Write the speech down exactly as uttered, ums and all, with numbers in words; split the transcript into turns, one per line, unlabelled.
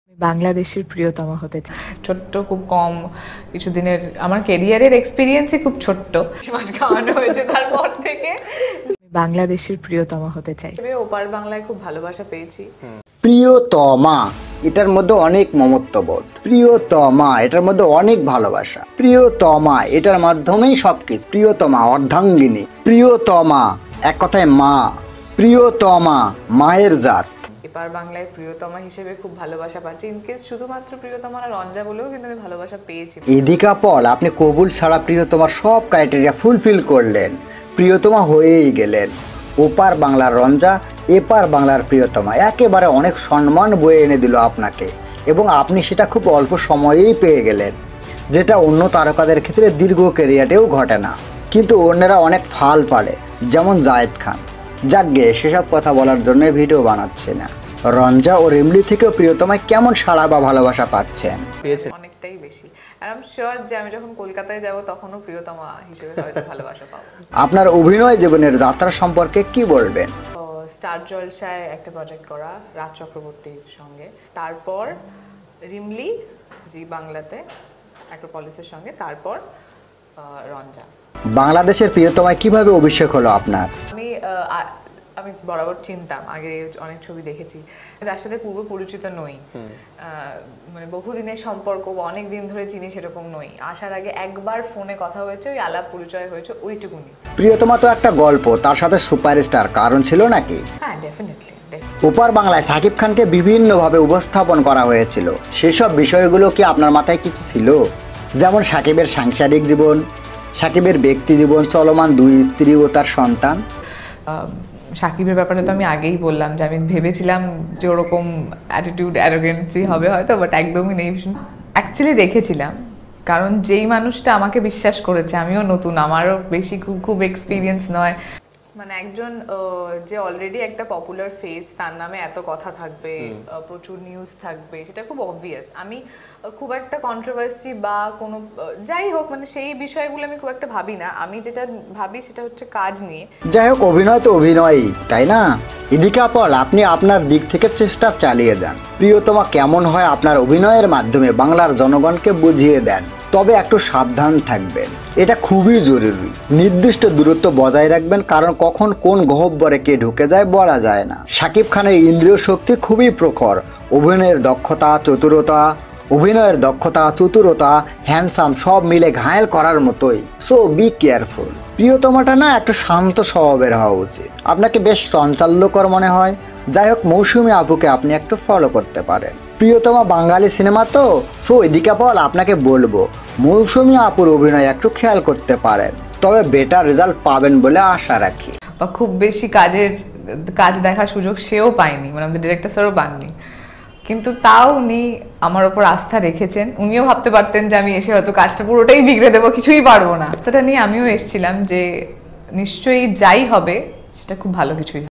বাংলাদেশের প্রিয়তম হতে চাই।
ছোট্ট খুব কম কিছুদিনের আমার ক্যারিয়ারের এক্সপিরিয়েন্সই খুব ছোট্ট। মাছ খাওয়ানো হয়েছে তারপর থেকে
বাংলাদেশের প্রিয়তম হতে চাই।
আমি ওপার বাংলায় খুব ভালোবাসা পেয়েছি।
প্রিয়তমা এটার মধ্যে অনেক মমত্ববোধ, প্রিয়তমা এটার মধ্যে অনেক ভালোবাসা, প্রিয়তমা এটার মাধ্যমেই সবকিছু। প্রিয়তমা অর্ধাঙ্গিনী, প্রিয়তমা এক কথায় মা, প্রিয়তমা মায়ের জাত।
এপার বাংলায় প্রিয়তমা হিসেবে খুব ভালোবাসা পাচ্ছি। ইনকেস শুধুমাত্র প্রিয়তমা না রঞ্জা বলেও কিন্তু আমি ভালোবাসা পেয়েছি।
এদিকা পল আপনি কবুল ছাড়া প্রিয়তমার সব ক্রাইটেরিয়া ফুলফিল করলেন, প্রিয়তমা হয়েই গেলেন। ওপার বাংলার রঞ্জা, এপার বাংলার প্রিয়তমা একেবারে অনেক সম্মান বয়ে এনে দিল আপনাকে, এবং আপনি সেটা খুব অল্প সময়েই পেয়ে গেলেন, যেটা অন্য তারকাদের ক্ষেত্রে দীর্ঘ ক্যারিয়ারেও ঘটে না। কিন্তু অন্যরা অনেক ফাল পারে, যেমন জায়েদ খান। যাকগে সেসব কথা বলার জন্য ভিডিও বানাচ্ছে না। রঞ্জা ও রিমলি থেকেও প্রিয়তমায় কেমন সাড়া বা ভালোবাসা পাচ্ছেন?
অনেকটাই বেশি। আর আই এম শিওর যে আমি যখন কলকাতায় যাব তখনও প্রিয়তমা হিসেবে হয়তো ভালোবাসা পাবো।
আপনার অভিনয় জীবনের যাত্রা সম্পর্কে কি বলবেন?
স্টার জলসায় একটা প্রজেক্ট করা রাজ চক্রবর্তীর সঙ্গে, তারপর রিমলি জি বাংলাতে অ্যাক্রোপলিসের সঙ্গে, তারপর রঞ্জা।
বাংলাদেশের প্রিয়তমায় কিভাবে অভিষেক হলো আপনার?
আমি আমি বরাবর চিনতাম, আগে অনেক ছবি দেখেছি, তার সাথে পূর্ব পরিচিত নই, মানে বহুদিনের সম্পর্ক বা অনেক দিন ধরে চিনি সেরকম নই। আসার আগে একবার ফোনে কথা হয়েছে, ওই আলাপ পরিচয় হয়েছে, ওইটুকুনি।
প্রিয়তমা তো একটা গল্প, তার সাথে সুপারস্টার কারণ ছিল নাকি?
হ্যাঁ, ডেফিনেটলি।
ওপার বাংলায় সাকিব খানকে বিভিন্নভাবে উপস্থাপন করা হয়েছিল, সেসব বিষয়গুলো কি আপনার মাথায় কিছু ছিল? যেমন সাকিবের সাংসারিক জীবন, সাকিবের ব্যক্তি জীবন, চলমান দুই স্ত্রী ও তার সন্তান।
সাকিবের ব্যাপারে তো আমি আগেই বললাম যে আমি ভেবেছিলাম যে ওরকম অ্যাটিটিউড অ্যারোগেন্সি হবে হয়তো, বাট একদমই নেই। অ্যাকচুয়ালি রেখেছিলাম, কারণ যেই মানুষটা আমাকে বিশ্বাস করেছে, আমিও নতুন, আমারও বেশি খুব খুব এক্সপিরিয়েন্স নয়, মানে একজন যে অলরেডি একটা পপুলার ফেস, তার নামে এত কথা থাকবে, প্রচুর নিউজ থাকবে, সেটা খুব অবভিয়াস। আমি খুব একটা কন্ট্রোভার্সি বা কোনো যাই হোক, মানে সেই বিষয়গুলো আমি খুব একটা ভাবি না। আমি যেটা ভাবি সেটা হচ্ছে কাজ নিয়ে।
যাই হোক, অভিনয় তো অভিনয়ই, তাই না? এদিকে পল আপনি আপনার দিক থেকে চেষ্টা চালিয়ে যান, প্রিয়তমা কেমন হয় আপনার অভিনয়ের মাধ্যমে বাংলার জনগণকে বুঝিয়ে দেন। তবে একটু সাবধান থাকবেন, এটা খুবই জরুরি। নির্দিষ্ট দূরত্ব বজায় রাখবেন, কারণ কখন কোন গহ্বরে কে ঢুকে যায় বলা যায় না। সাকিব খানের ইন্দ্রিয় শক্তি খুবই প্রখর, অভিনয়ের দক্ষতা, চতুরতা অভিনয়ের দক্ষতা চতুরতা হ্যান্ডসাম সব মিলে ঘায়েল করার মতোই। So be careful. প্রিয়তমাটা না একটা শান্ত স্বভাবের হওয়া উচিত, আপনাকে বেশ চাঞ্চল্যকর মনে হয়। যাই হোক, মৌসুমী আপুকে আপনি একটু ফলো করতে পারেন। প্রিয়তমা বাঙালি সিনেমা তো, সো এদিকে বল আপনাকে বলবো মৌসুমী আপুর অভিনয় একটু খেয়াল করতে পারেন, তবে বেটার রেজাল্ট পাবেন বলে আশা রাখি।
বা খুব বেশি কাজের কাজ দেখার সুযোগ সেও পায়নি, মানে আমাদের ডিরেক্টর স্যারও পাননি, কিন্তু তাও উনি আমার ওপর আস্থা রেখেছেন। উনিও ভাবতে পারতেন যে আমি এসে হয়তো কাজটা পুরোটাই বিগড়ে দেবো, কিছুই পারবো না। সেটা নিয়ে আমিও এসেছিলাম যে নিশ্চয়ই যাই হবে সেটা খুব ভালো কিছুই।